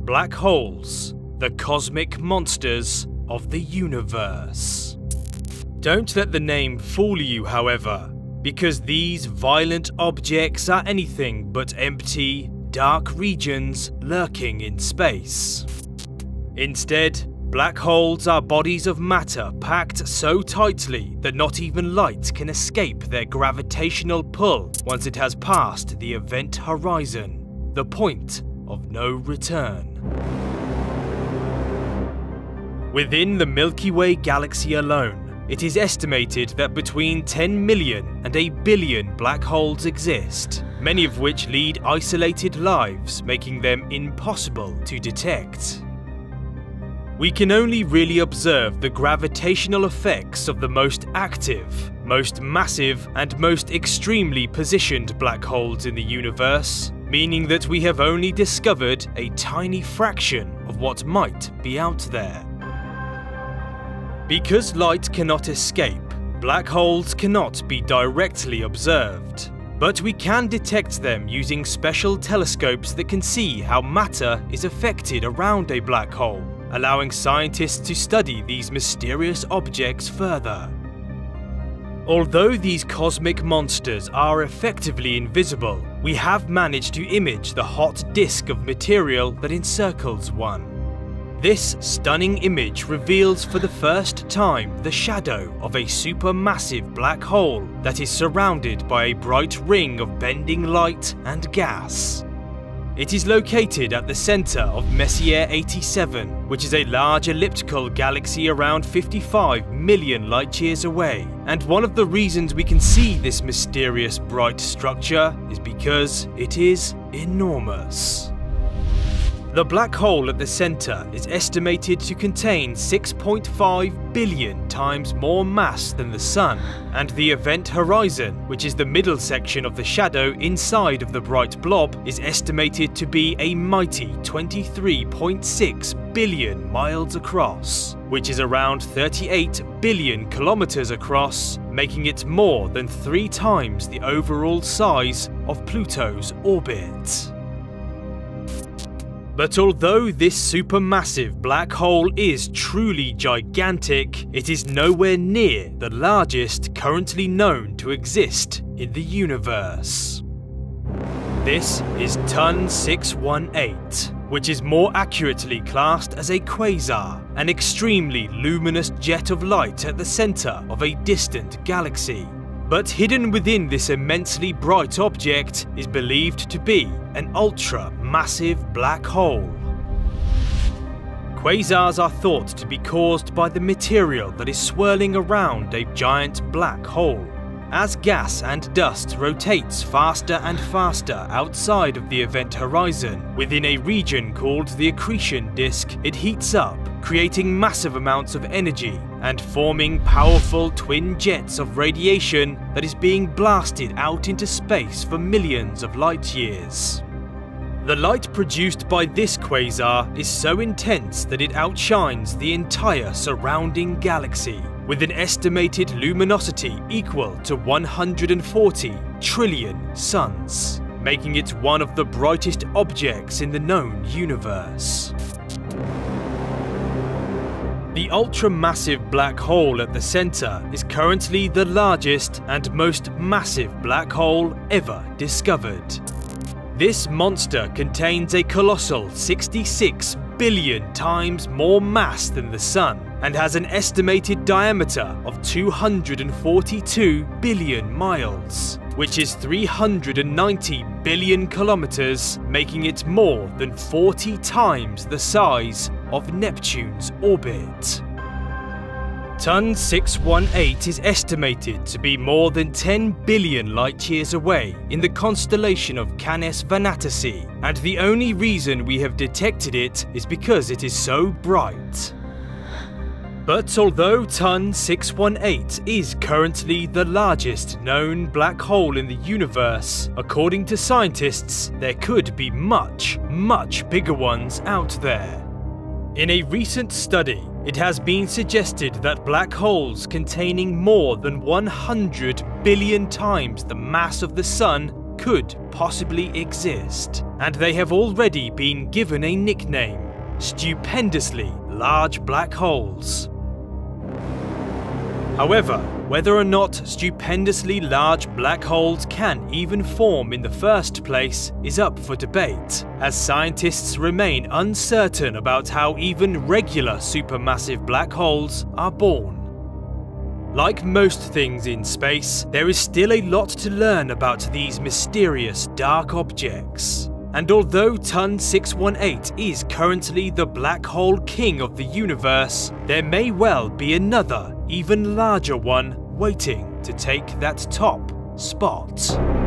black holes, the cosmic monsters of the universe. Don't let the name fool you, however, because these violent objects are anything but empty, dark regions lurking in space. Instead, black holes are bodies of matter packed so tightly that not even light can escape their gravitational pull once it has passed the event horizon, the point of no return. Within the Milky Way galaxy alone, it is estimated that between 10 million and a billion black holes exist, many of which lead isolated lives, making them impossible to detect. We can only really observe the gravitational effects of the most active, most massive, and most extremely positioned black holes in the universe, meaning that we have only discovered a tiny fraction of what might be out there. Because light cannot escape, black holes cannot be directly observed, but we can detect them using special telescopes that can see how matter is affected around a black hole, allowing scientists to study these mysterious objects further. Although these cosmic monsters are effectively invisible, we have managed to image the hot disk of material that encircles one. This stunning image reveals for the first time the shadow of a supermassive black hole that is surrounded by a bright ring of bending light and gas. It is located at the center of Messier 87, which is a large elliptical galaxy around 55 million light-years away, and one of the reasons we can see this mysterious bright structure is because it is enormous. The black hole at the center is estimated to contain 6.5 billion times more mass than the Sun, and the event horizon, which is the middle section of the shadow inside of the bright blob, is estimated to be a mighty 23.6 billion miles across, which is around 38 billion kilometers across, making it more than 3 times the overall size of Pluto's orbit. But although this supermassive black hole is truly gigantic, it is nowhere near the largest currently known to exist in the universe. This is TON 618, which is more accurately classed as a quasar, an extremely luminous jet of light at the center of a distant galaxy. But hidden within this immensely bright object is believed to be an ultra-massive black hole. Quasars are thought to be caused by the material that is swirling around a giant black hole. As gas and dust rotates faster and faster outside of the event horizon, within a region called the accretion disk, it heats up, creating massive amounts of energy and forming powerful twin jets of radiation that is being blasted out into space for millions of light years. The light produced by this quasar is so intense that it outshines the entire surrounding galaxy, with an estimated luminosity equal to 140 trillion suns, making it one of the brightest objects in the known universe. The ultra-massive black hole at the center is currently the largest and most massive black hole ever discovered. This monster contains a colossal 66 billion times more mass than the Sun, and has an estimated diameter of 242 billion miles, which is 390 billion kilometers, making it more than 40 times the size of Neptune's orbit. TON 618 is estimated to be more than 10 billion light-years away in the constellation of Canes Venatici, and the only reason we have detected it is because it is so bright. But although TON 618 is currently the largest known black hole in the universe, according to scientists, there could be much, much bigger ones out there. In a recent study, it has been suggested that black holes containing more than 100 billion times the mass of the Sun could possibly exist, and they have already been given a nickname: stupendously large black holes. However, whether or not stupendously large black holes can even form in the first place is up for debate, as scientists remain uncertain about how even regular supermassive black holes are born. Like most things in space, there is still a lot to learn about these mysterious dark objects. And although Ton 618 is currently the black hole king of the universe, there may well be another, even larger one waiting to take that top spot.